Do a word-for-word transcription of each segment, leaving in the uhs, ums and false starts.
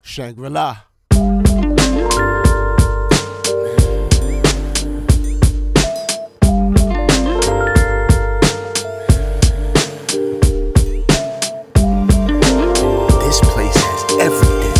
Shangri-La. This place has everything.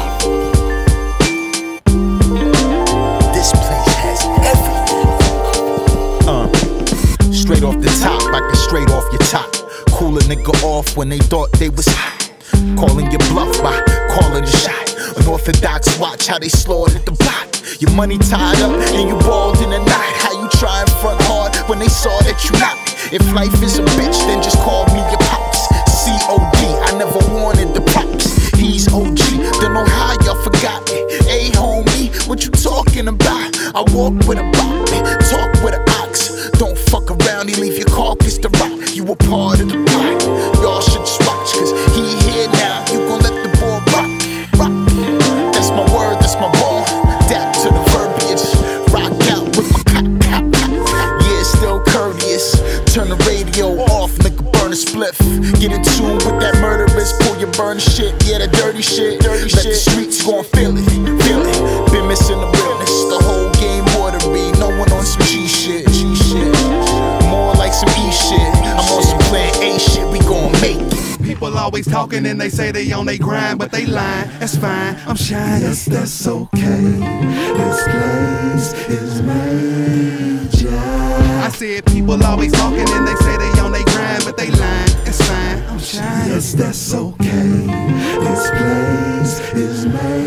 This place has everything. Uh, straight off the top, I get straight off your top. Cool a nigga off when they thought they was hot. Calling your bluff by calling a shot. Unorthodox, watch how they slaughtered the block. Your money tied up and you balled in the night. How you try and front hard when they saw that you not? If life is a bitch, then just call me your pops. C O D, I never wanted the props. He's O G, don't know how y'all forgot me. Hey homie, what you talking about? I walk with a bop, talk with an ox. Don't fuck around, he leave your carcass to rot. You a part of the plot, y'all should just watch. Cause he here now, you gon' let the ball rock, rock. That's my word, that's my ball. Dap to the verbiage, rock out with my pop, pop, pop. Yeah, still courteous. Turn the radio off, nigga, burn a spliff. Get in tune with that murderous, pull your burn shit. Yeah, that dirty shit, dirty Let shit. The streets gon' feel it, feel it. Been missing the realness, the whole game watery. No one on some G shit, G shit. More like some E shit. I'm on some plan A shit, we gon' make it. People always talking and they say they on they grind, but they lying. That's fine, I'm shining. Yes, that's okay. This place is major. I said people always talking and they say they on they grind, but they lying. It's fine, I'm shining. Yes, that's okay. This place is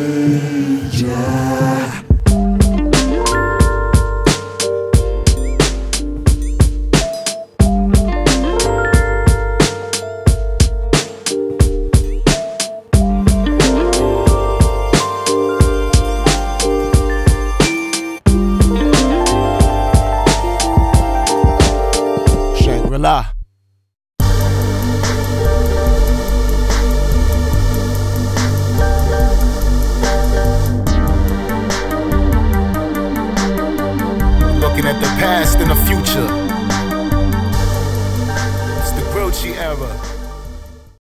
major. Shangri-La. Looking at the past and the future. It's the Grouchy era.